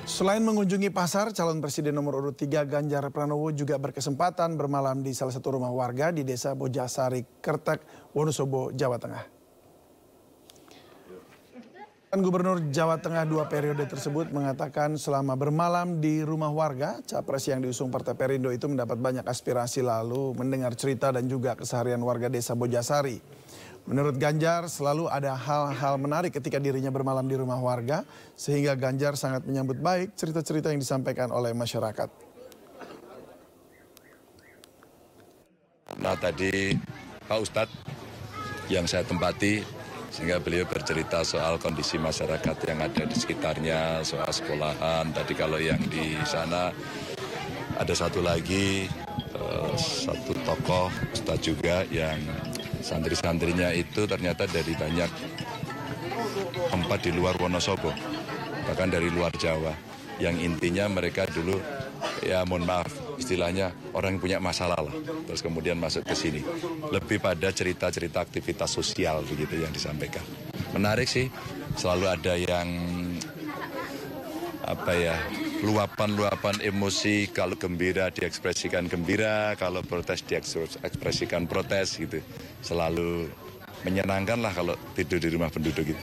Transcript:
Selain mengunjungi pasar, calon presiden nomor urut 3 Ganjar Pranowo juga berkesempatan bermalam di salah satu rumah warga di Desa Bojasari, Kertek, Wonosobo, Jawa Tengah. Gubernur Jawa Tengah 2 periode tersebut mengatakan selama bermalam di rumah warga, capres yang diusung Partai Perindo itu mendapat banyak aspirasi lalu mendengar cerita dan juga keseharian warga Desa Bojasari. Menurut Ganjar, selalu ada hal-hal menarik ketika dirinya bermalam di rumah warga, sehingga Ganjar sangat menyambut baik cerita-cerita yang disampaikan oleh masyarakat. Nah tadi Pak Ustadz yang saya tempati, sehingga beliau bercerita soal kondisi masyarakat yang ada di sekitarnya, soal sekolahan. Tadi kalau yang di sana ada satu lagi, satu tokoh Ustadz juga yang santri-santrinya itu ternyata dari banyak tempat di luar Wonosobo, bahkan dari luar Jawa. Yang intinya mereka dulu, ya mohon maaf, istilahnya orang yang punya masalah lah, terus kemudian masuk ke sini. Lebih pada cerita-cerita aktivitas sosial begitu yang disampaikan. Menarik sih, selalu ada yang luapan-luapan emosi, kalau gembira diekspresikan gembira, kalau protes diekspresikan protes gitu. Selalu menyenangkan lah kalau tidur di rumah penduduk gitu.